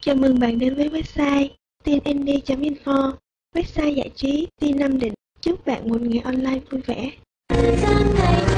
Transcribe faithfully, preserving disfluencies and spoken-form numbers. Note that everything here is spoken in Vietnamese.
Chào mừng bạn đến với website teenindie chấm info, website giải trí teen Nam Định. Chúc bạn một ngày online vui vẻ.